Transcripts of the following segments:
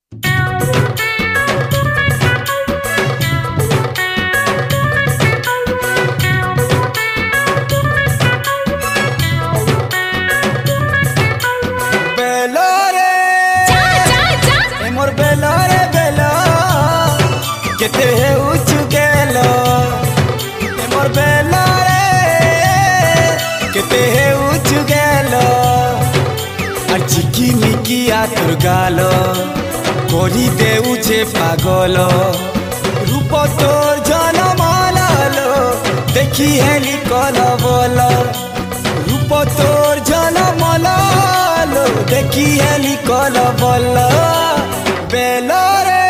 केते है उच गेलो मोर बेला रे केते है उच गेलो আর চিকি মিকি আতর গালো করি দেউছে পাগল রূপ তোর জনমালালো দেখি হেলি কল বল রূপ তোর জনমালালো দেখি হেলি কল বল বেলা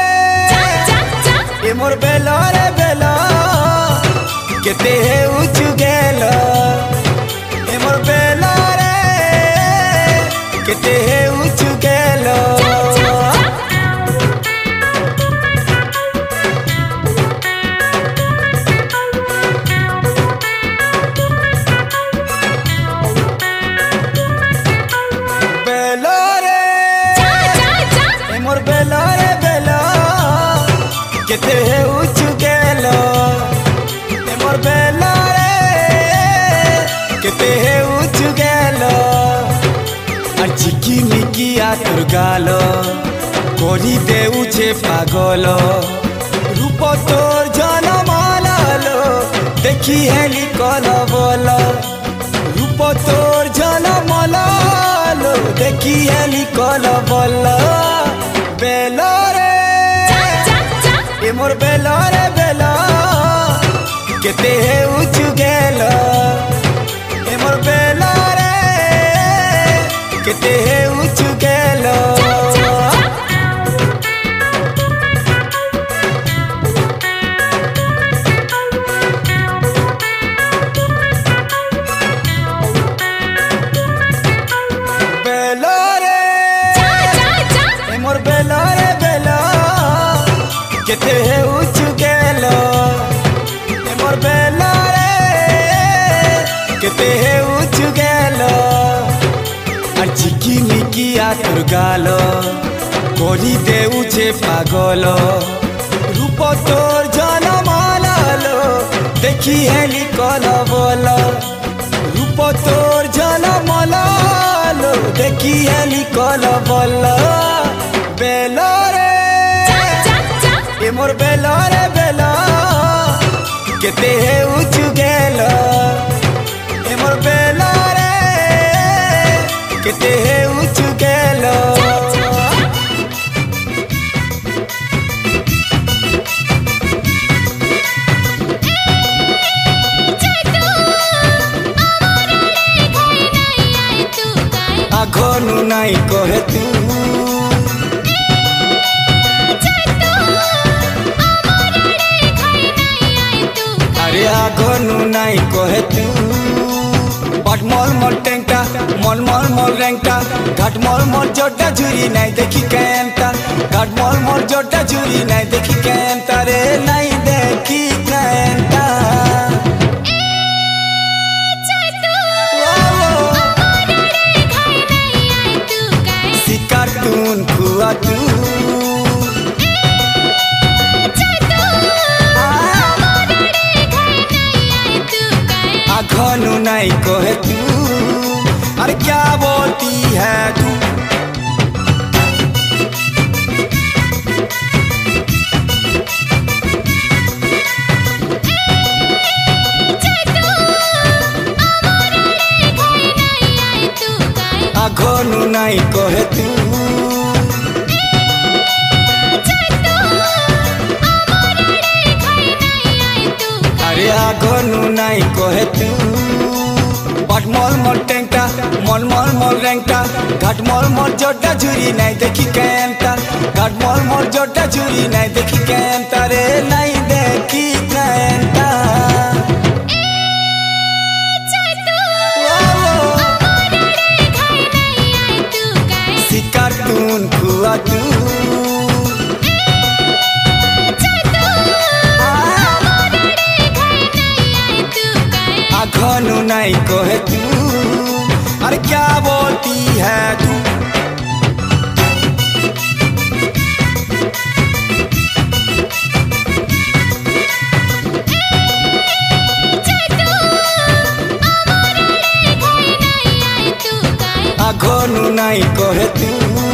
रे मोर बेला रे बेला केते है उच गेलो मोर बेला रे केते है उच गेलो बेला रे मोर बेला रे बेला केते है उच गेलो मोर बेला रे केते है उच गेलो আর চিকি মিকি আতর গালো করি দেউছে পাগল রূপ তোর জনমালালো দেখি হেলি কল বল রূপ তোর জনমালালো দেখি হেলি কল বল বেলা রে मोर बेला रे बेला केते है उच गेलो मोर बेला रे केते है उच गेलो बेला रे मोर बेला रे बेला केते है उच गेलो मोर बेला रे केते है उच गेलो আর চিকি মিকি আতর গালো করি দেউছে পাগল রূপ তোর জনমালালো দেখি হেলি কল বল রূপ তোর জনমালালো দেখি হেলি কল বল বেলা রে मोर बेला रे बेला केते है उच गेलो मोर बेला रे केते है उच गेलो आघनु नाई कहे तू आघनु नाई कहे तू बट मल मल टेंटा मल मल मल रेंटा घाट मल मल जोटा झुरी नाई देखी कैंता घाट मल मल जोटा झुरी नाई देखी कैंता रे नाई देखी कैंता कार्टून खुआ तू आघनु नाई कहे तू अरे क्या बोलती है तू आघनु नाई कहे तू अरे आघनु नाई कहे तू बट मल मल टेंटा मल मल मल रेंटा घाट मल मल जोटा झुरी नाई देखी कैंता घाट मल मल जोटा झुरी नाई देखी कैंता रे नाई देखी कैंता कार्टून खुआ तू आघनु नाई कहे तू अरे क्या बोलती है तू आगनु नाई कहे तू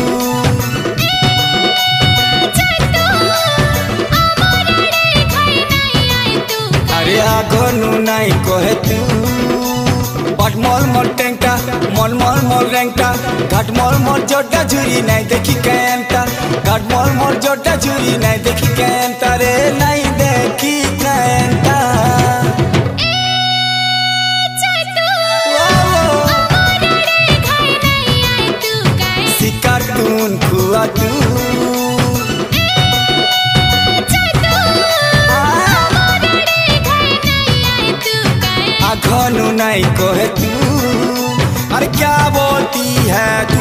अरे आगनु नाई कहे तू बाट मल मल टेंटा मल मल मल रेंगटा घाट मल मल जोटा झुरी नहीं देखी कैंता घाट मल मल जोटा झुरी नहीं देखी कैंता रे नहीं देखी कैंता कार्टून खुआ तू आगनु नहीं कहे तू अरे क्या बोलती है तू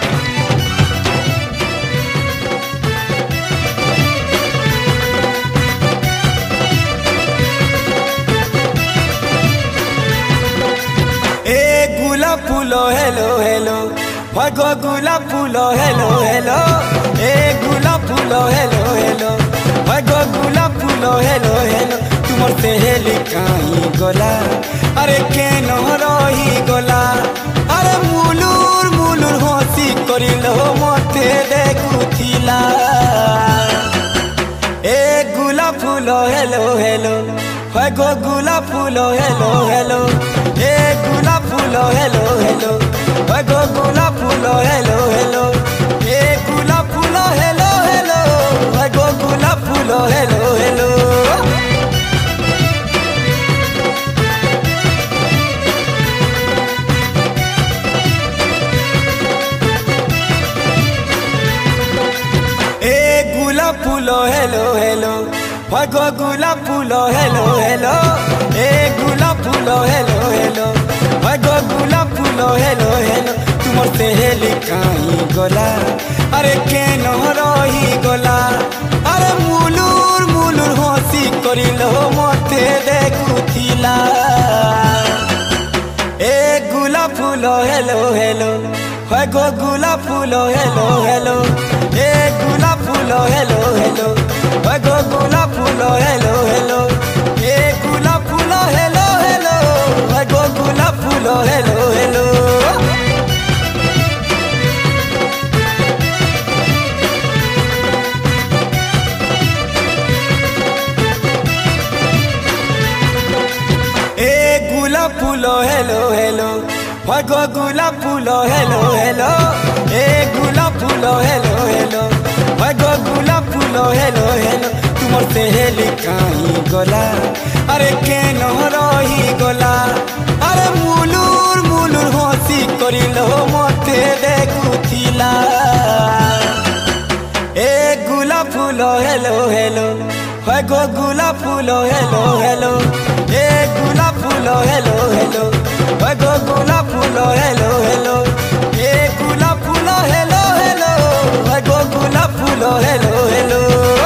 ए गुलाब फूलो हेलो हेलो भगो गुलाब फूलो हेलो हेलो ए गुलाब फूलो हेलो हेलो भगो गुलाब फूलो हेलो हेलो तुमर सहेली कहीं गोला अरे केन रही गोला अरे मुलुर मुलुर हंसी करिलो मते देखुथिला ए गुलाब फूलो हेलो हेलो भगो गुलाब फूलो हेलो हेलो ए गुलाब फूलो हेलो हेलो भगो गुलाब फूलो हेलो हेलो ए गुलाब फूलो हेलो हेलो भगो गुलाब फूलो हेलो हेलो ए गुलाब फूलो हेलो हेलो भगो गुलाब फूलो हेलो हेलो ए गुलाब फूलो हेलो हेलो भगो गुलाब फूलो हेलो हेलो तुमर सहेली कहीं गोला अरे केन रही गोला अरे मुलुर मुलुर हंसी करिलो मते देखुथिला ए गुलाब फूलो हेलो हेलो भगो गुलाब फूलो हेलो हेलो ए गुलाब फूलो हेलो हेलो भगो गुलाब फूलो हेलो हेलो ए गुलाब फूलो हेलो हेलो भगो गुलाब फूलो हेलो हेलो ए गुलाब फूलो हेलो हेलो भगो गुलाब फूलो हेलो हेलो ए गुलाब फूलो हेलो हेलो भगो गुलाब फूलो हेलो हेलो तुमर सहेली कहीं गोला अरे केन रही गोला अरे मुलुर मुलुर हंसी करिलो मते देखुथिला ए गुलाब फूलो हेलो हेलो भगो गुलाब फूलो हेलो हेलो ए गुलाब फूलो हेलो हेलो भगो गुलाब फूलो हेलो हेलो ए गुलाब फूलो हेलो हेलो भगो गुलाब फूलो हेलो हेलो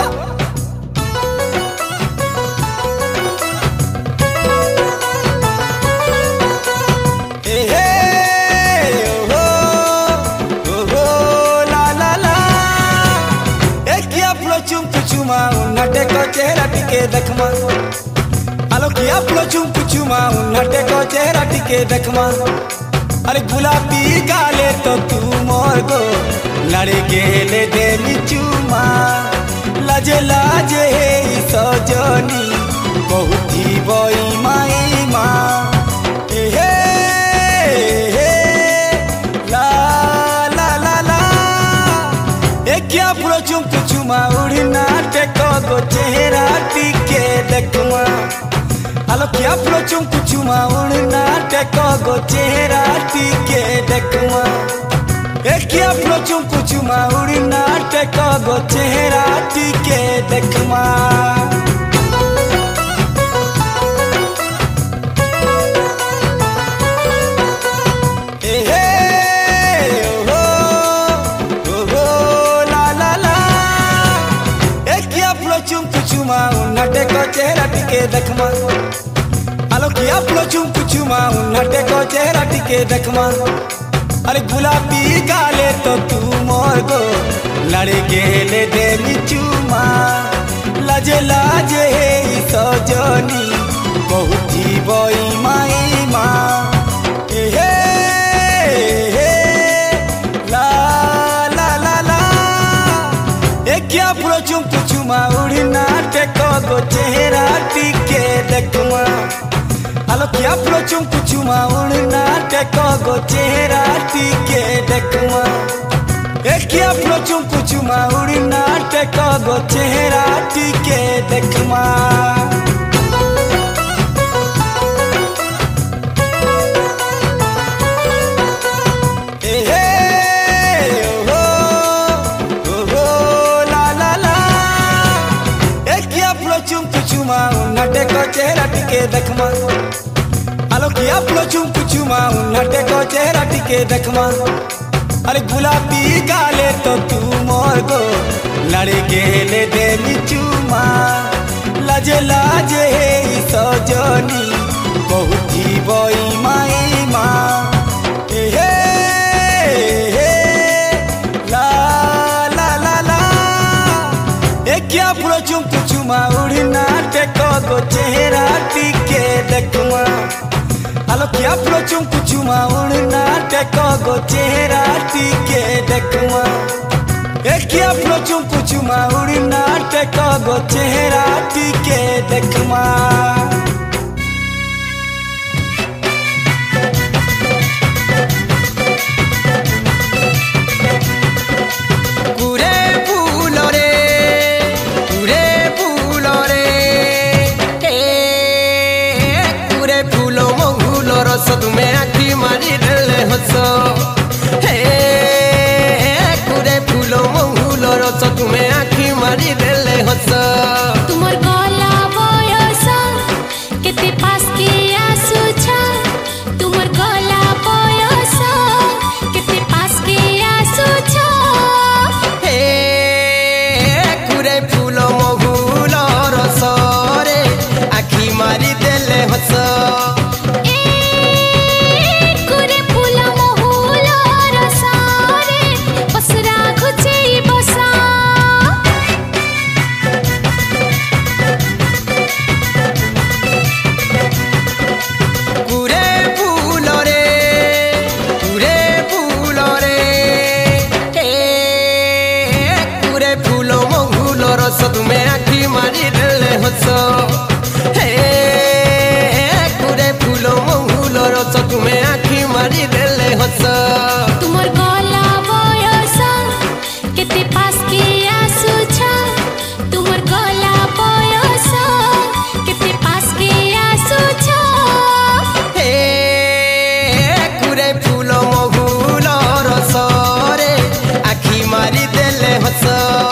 उन्नटे को चेहरा टिके देखमा आलो किया फ्लो चुमा उन्नटे को चेहरा टिके देखमा अरे गुलाबी गाले तो तू मोर गो लड़े गेले देली चुमा लाजे लाजे हे सजनी बहुती बई माई माँ हे ला ला ला ला एक क्या फ्लो चुमा उड़ना टेको गो चेहरा टिके देखमा आलो क्या फ्लो चुमा उड़ना टेको गो चेहरा टिके देखमा एक क्या फ्लो चुमा उड़ना टेको गो चेहरा टिके देखमा उन्नटे को चेहरा टिके देखमा आलो किया फ्लो चुमा उन्नटे को चेहरा टिके देखमा अरे गुलाबी गाले तो तू मोर गो लड़े गेले देली चुमा लाजे लाजे हे सजनी बहुती बई माई माँ हे क्या पुरो चुम्पु चुमा उड़ना टेको गो चेहरा टिके देखमा आलो क्या पुरो चुम्पु चुमा उड़ना टेको गो चेहरा टिके देखमा क्या पुरो चुम्पु चुमा उड़ना टेको गो चेहरा टिके देखमा टेको चेहरा टिके देखमा आलो किया पुलो चुम्पु चुमा टेको चेहरा टिके देखमा अरे गुलाबी गाले तो तू मोर गो लड़े गेले देली चुमा लाजे लाजे सजनी बहुत ही बई माई माँ क्या पुरो चुम्पु चुमा उड़ना टेको गो चेहरा टिके देखमा आलो क्या पुरो चुम्पु चुमा उड़ना टेको गो चेहरा टिके देखमा क्या पुरो चुम्पु चुमा उड़ना टेको गो चेहरा टिके देखमा तुम्हें आखी मारी देले हसो हे कुरे फूलो मंगुलो रस तुम्हें आखी मारी देले हसो तुमर गला बयस केते पास के आसु छ तुमर गला बयस केते पास के आसु छ हे कुरे फूलो मंगुलो रस रे आखी मारी देले हसो तुम्हें आखी मारी देले हसो हे कुरे फूलो मंगुलो रस तुम्हें आखी मारी देले हसो तुमर गला बयस केते पास के आसु छ तुमर गला बयस केते पास के आसु छ हे कुरे फूलो मंगुलो रस रे आखी मारी देले हसो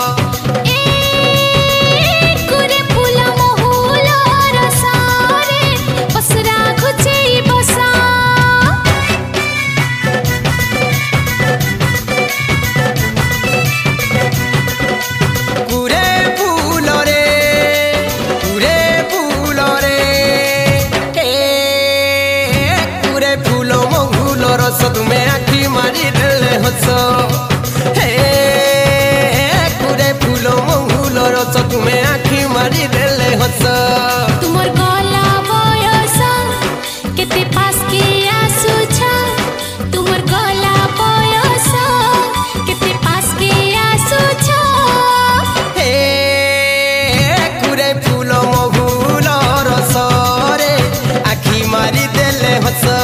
तुम्हें आखी मारी देले हसो हे कुरे फूलो मंगुलो रस तुम्हें आखी मारी देले हसो तुमर गला बयस केते पास के आसु छ तुमर गला बयस केते पास के आसु छ हे कुरे फूलो मंगुलो रस रे आखी मारी देले हसो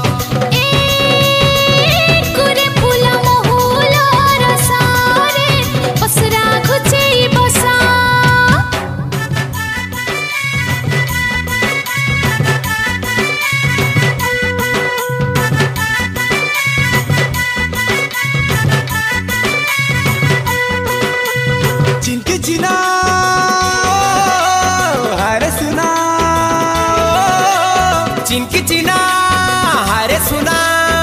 चिनकी चिना हारे सुना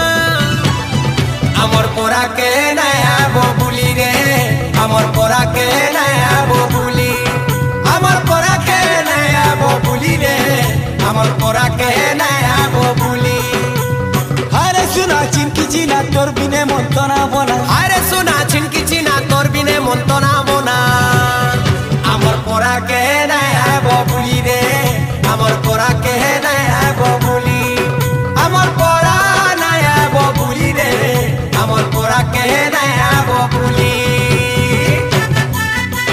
अमर पोरा के नया बबुली रे अमर पोरा के नया बबुली अमर पोरा के नया बबुली रे अमर पोरा के नया बबुली हारे सुना चिनकी चिना तोर बिने मन तो ना बना हारे सुना चिनकी चिना तोर बिने मन तो ना बना अमर पोरा के नया बबुली रे अमर पोरा के नया बबुली अमर पोरा नया बबुली रे अमर पोरा के नया बबुली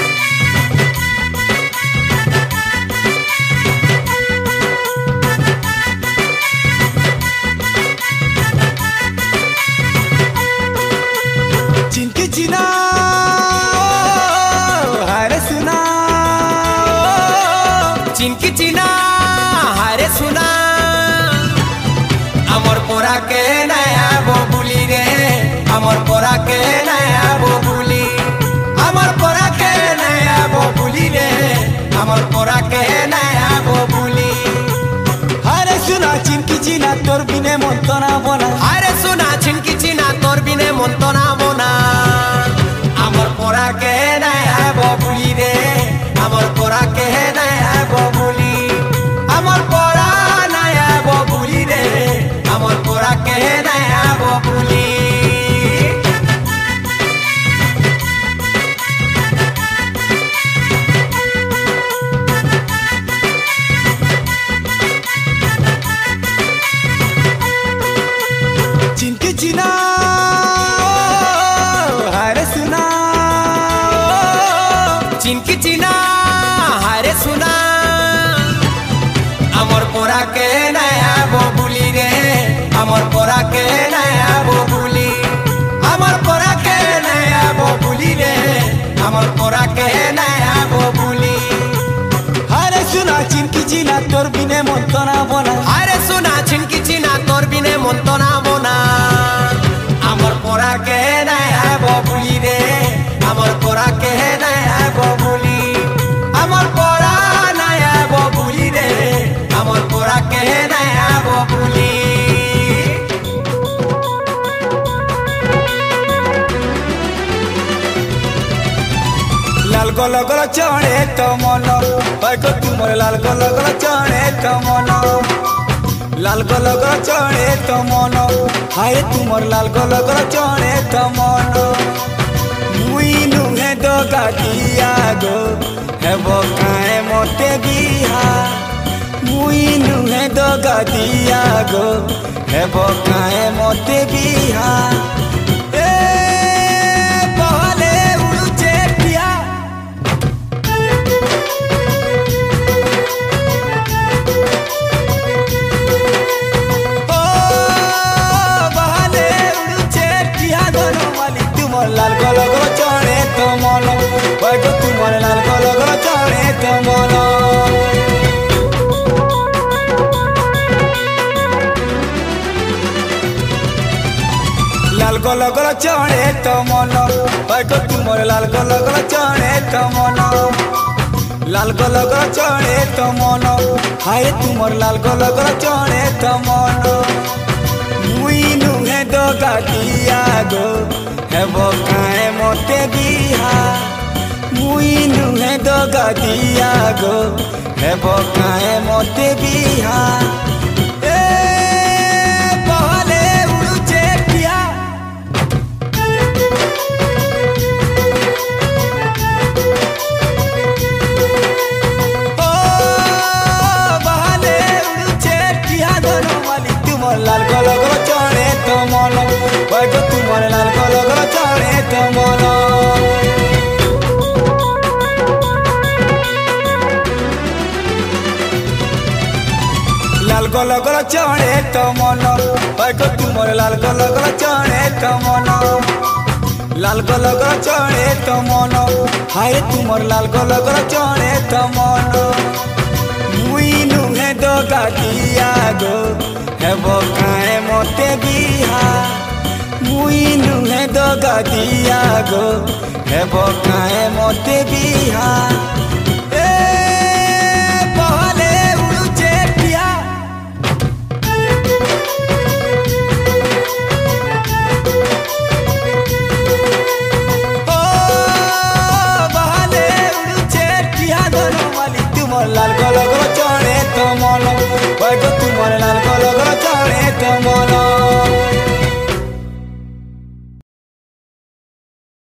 আমার পরা কে নাই আবো বুলি আমার পরা কে নাই আবো বুলি রে আমার পরা কে নাই আবো বুলি আরে শোনা চিনকি চিনা তোর বিনে মন তো না বনা আরে শোনা চিনকি চিনা তোর বিনে মন তো না বনা আমার পরা কে নাই আবো বুলি রে আমার পরা কে নাই আবো বুলি আমার পরা নাই আবো বুলি রে আমার পরা কে নাই আবো বুলি चिनकी चिना हारे सुना चिनकी चिना हारे सुना আমার পরা কে নাই আবো বুলি রে আমার পরা কে নাই আবো বুলি আমার পরা কে নাই আবো বুলি রে আমার পরা কে নাই আবো বুলি আরে শোনা চিনকি চিনা তোর বিনে মন তো না বনা আরে শোনা চিনকি চিনা তোর বিনে মন তো না বনা আমার পরা কে নাই আবো বুলি রে আমার পরা কে নাই আবো বুলি আমার পরা নাই আবো বুলি রে আমার পরা কে নাই আবো বুলি লাল গল গল চড়ে তো মন বাইক তুমর লাল গল গল চড়ে তো মন লাল গল গল চড়ে তো মন হায় তুমর লাল গল গল চড়ে তো মন মুই নুহে দো গাটিয়া গো হেব কায়ে মতে বিহা মুই নুহে দো গাটিয়া গো হেব কায়ে মতে বিহা এ বহলে উড়ুছে পিয়া ও বহলে উড়ুছে পিয়া গনমালি তুমর লাল গল গল চড়ে তো মন বাইক তুমর লাল গল গল চড়ে তো মন লাল গল গল চড়ে তো মন বাইক তুমর লাল গল গল চড়ে তো মন লাল গল গল চড়ে তো মন হায় তুমর লাল গল গল চড়ে তো মন মুই নুহে দো গাটিয়া গো হেব কায়ে মতে বিহা মুই নুহে দো গাটিয়া গো হেব কায়ে মতে বিহা এ বহলে উড়ুছে পিয়া ও বহলে উড়ুছে পিয়া গনমালি তুমর লাল গল গল চড়ে তো মন বাইক তুমর লাল গল গল চড়ে তো মন লাল গল গল চড়ে তো মন বাইক তুমর লাল গল গল চড়ে তো মন লাল গল গল চড়ে তো মন হায় তুমর লাল গল গল চড়ে তো মন মুই নুহে দো গাটিয়া গো হেব কায়ে মতে বিহা মুই নুহে দো গাটিয়া গো হেব কায়ে মতে বিহা